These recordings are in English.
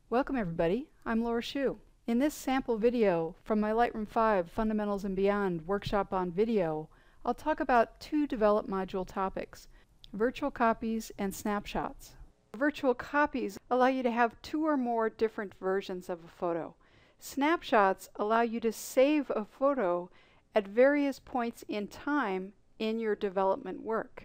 Welcome everybody, I'm Laura Shu. In this sample video from my Lightroom 5 Fundamentals and Beyond workshop on video, I'll talk about two Develop module topics, virtual copies and snapshots. Virtual copies allow you to have two or more different versions of a photo. Snapshots allow you to save a photo at various points in time in your development work.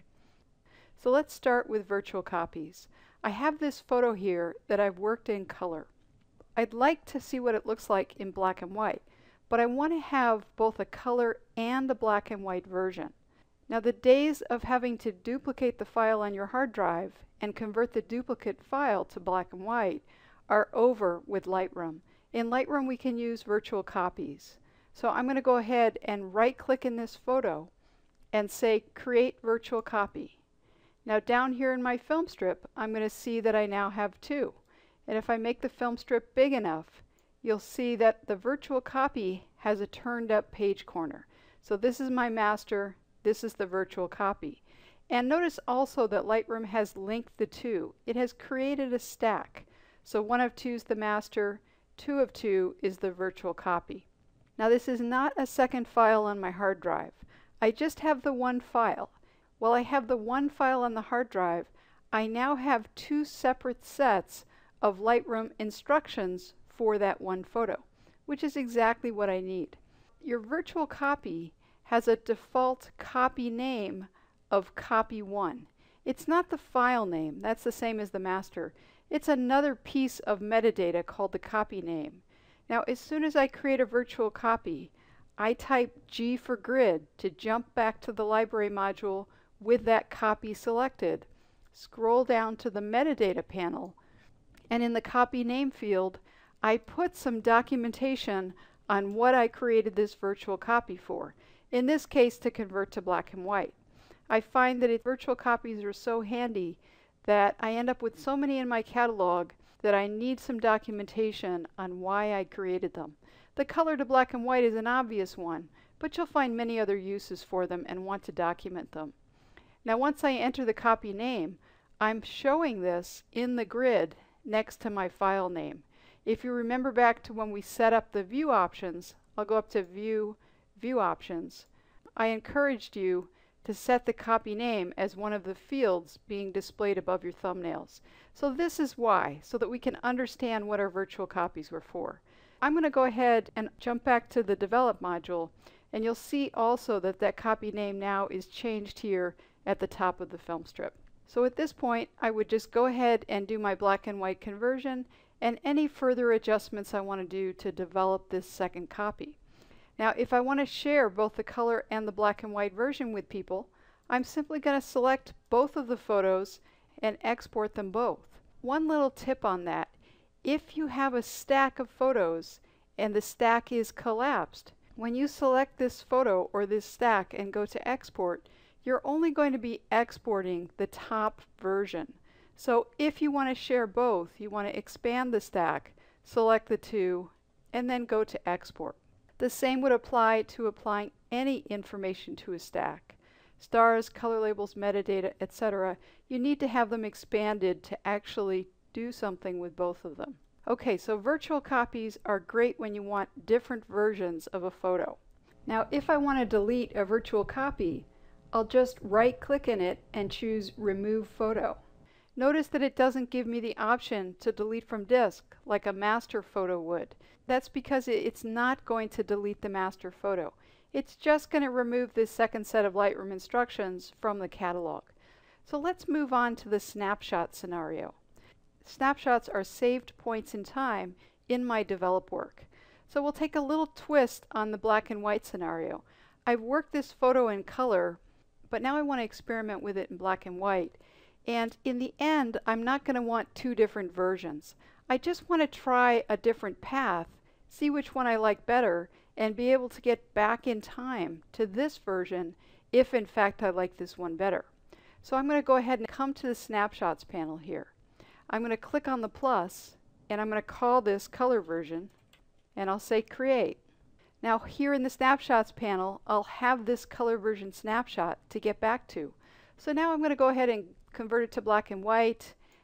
So let's start with virtual copies. I have this photo here that I've worked in color. I'd like to see what it looks like in black and white, but I want to have both a color and a black and white version. Now the days of having to duplicate the file on your hard drive and convert the duplicate file to black and white are over with Lightroom. In Lightroom we can use virtual copies. So I'm going to go ahead and right click in this photo and say Create Virtual Copy. Now down here in my film strip, I'm going to see that I now have two. And if I make the film strip big enough, you'll see that the virtual copy has a turned up page corner. So this is my master, this is the virtual copy. And notice also that Lightroom has linked the two. It has created a stack. So 1 of 2 is the master, 2 of 2 is the virtual copy. Now this is not a second file on my hard drive. I just have the one file. While I have the one file on the hard drive, I now have two separate sets of Lightroom instructions for that one photo, which is exactly what I need. Your virtual copy has a default copy name of copy1. It's not the file name, that's the same as the master. It's another piece of metadata called the copy name. Now as soon as I create a virtual copy, I type G for grid to jump back to the library module with that copy selected, scroll down to the metadata panel, and in the copy name field I put some documentation on what I created this virtual copy for. In this case, to convert to black and white. I find that virtual copies are so handy that I end up with so many in my catalog that I need some documentation on why I created them. The color to black and white is an obvious one, but you'll find many other uses for them and want to document them. Now once I enter the copy name, I'm showing this in the grid next to my file name. If you remember back to when we set up the view options, I'll go up to View, View Options. I encouraged you to set the copy name as one of the fields being displayed above your thumbnails. So this is why, so that we can understand what our virtual copies were for. I'm going to go ahead and jump back to the Develop module, and you'll see also that that copy name now is changed here at the top of the film strip. So at this point I would just go ahead and do my black and white conversion and any further adjustments I want to do to develop this second copy. Now if I want to share both the color and the black and white version with people, I'm simply going to select both of the photos and export them both. One little tip on that: if you have a stack of photos and the stack is collapsed, when you select this photo or this stack and go to export, you're only going to be exporting the top version. So if you want to share both, you want to expand the stack, select the two, and then go to export. The same would apply to applying any information to a stack. Stars, color labels, metadata, etc. You need to have them expanded to actually do something with both of them. Okay, so virtual copies are great when you want different versions of a photo. Now if I want to delete a virtual copy, I'll just right click in it and choose Remove Photo. Notice that it doesn't give me the option to delete from disk like a master photo would. That's because it's not going to delete the master photo. It's just going to remove this second set of Lightroom instructions from the catalog. So let's move on to the snapshot scenario. Snapshots are saved points in time in my develop work. So we'll take a little twist on the black and white scenario. I've worked this photo in color, but now I want to experiment with it in black and white. And in the end, I'm not going to want two different versions. I just want to try a different path, see which one I like better, and be able to get back in time to this version if in fact I like this one better. So I'm going to go ahead and come to the snapshots panel here. I'm going to click on the plus, and I'm going to call this color version, and I'll say create. Now here in the snapshots panel, I'll have this color version snapshot to get back to. So now I'm going to go ahead and convert it to black and white,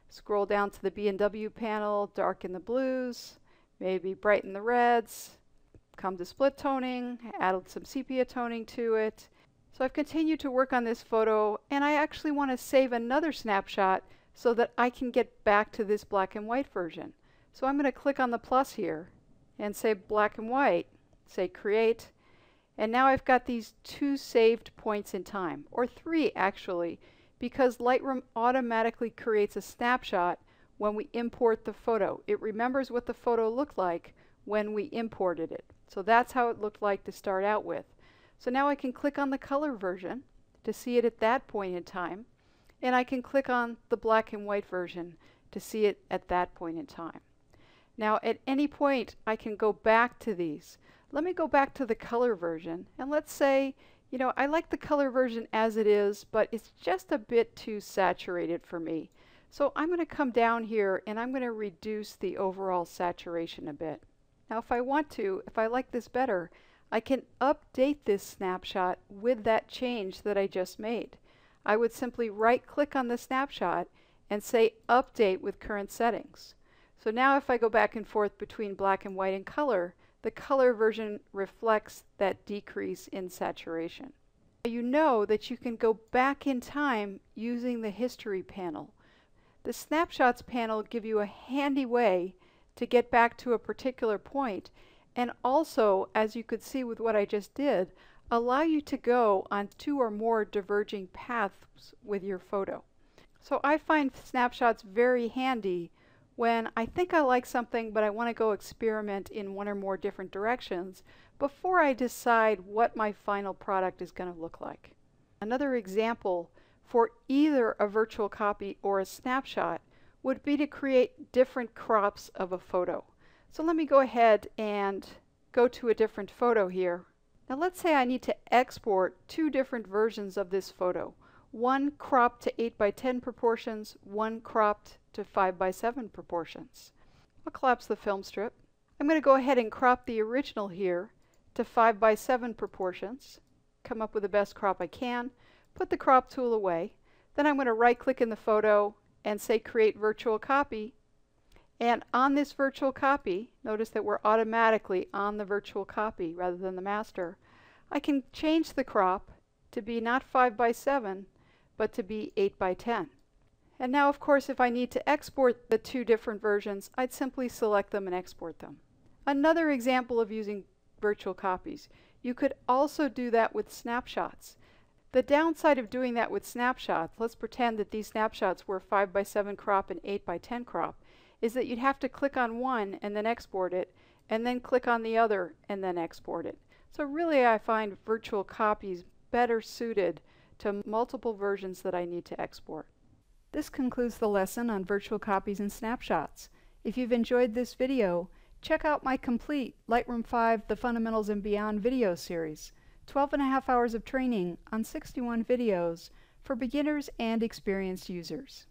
Scroll down to the B&W panel, darken the blues, maybe brighten the reds, come to split toning, add some sepia toning to it. So I've continued to work on this photo, and I actually want to save another snapshot so that I can get back to this black and white version. So I'm going to click on the plus here and say black and white, say create, and now I've got these 2 saved points in time, or 3 actually, because Lightroom automatically creates a snapshot when we import the photo. It remembers what the photo looked like when we imported it. So that's how it looked like to start out with. So now I can click on the color version to see it at that point in time, and I can click on the black and white version to see it at that point in time. Now at any point I can go back to these. Let me go back to the color version, and let's say, you know, I like the color version as it is, but it's just a bit too saturated for me. So I'm going to come down here and I'm going to reduce the overall saturation a bit. Now if I want to, if I like this better, I can update this snapshot with that change that I just made. I would simply right click on the snapshot and say update with current settings. So now if I go back and forth between black and white and color, the color version reflects that decrease in saturation. You know that you can go back in time using the history panel. The snapshots panel give you a handy way to get back to a particular point, and also, as you could see with what I just did, allow you to go on 2 or more diverging paths with your photo. So I find snapshots very handy when I think I like something but I want to go experiment in 1 or more different directions before I decide what my final product is going to look like. Another example for either a virtual copy or a snapshot would be to create different crops of a photo. So let me go ahead and go to a different photo here. Now let's say I need to export 2 different versions of this photo. One cropped to 8:10 proportions, one cropped to 5:7 proportions. I'll collapse the film strip. I'm going to go ahead and crop the original here to 5:7 proportions. Come up with the best crop I can. Put the crop tool away. Then I'm going to right click in the photo and say create virtual copy. And on this virtual copy, notice that we're automatically on the virtual copy rather than the master. I can change the crop to be not 5:7, but to be 8:10. And now, of course, if I need to export the 2 different versions, I'd simply select them and export them. Another example of using virtual copies. You could also do that with snapshots. The downside of doing that with snapshots, let's pretend that these snapshots were 5:7 crop and 8:10 crop, is that you'd have to click on one and then export it, and then click on the other and then export it. So really I find virtual copies better suited to multiple versions that I need to export. This concludes the lesson on virtual copies and snapshots. If you've enjoyed this video, check out my complete Lightroom 5 The Fundamentals and Beyond video series, 12.5 hours of training on 61 videos for beginners and experienced users.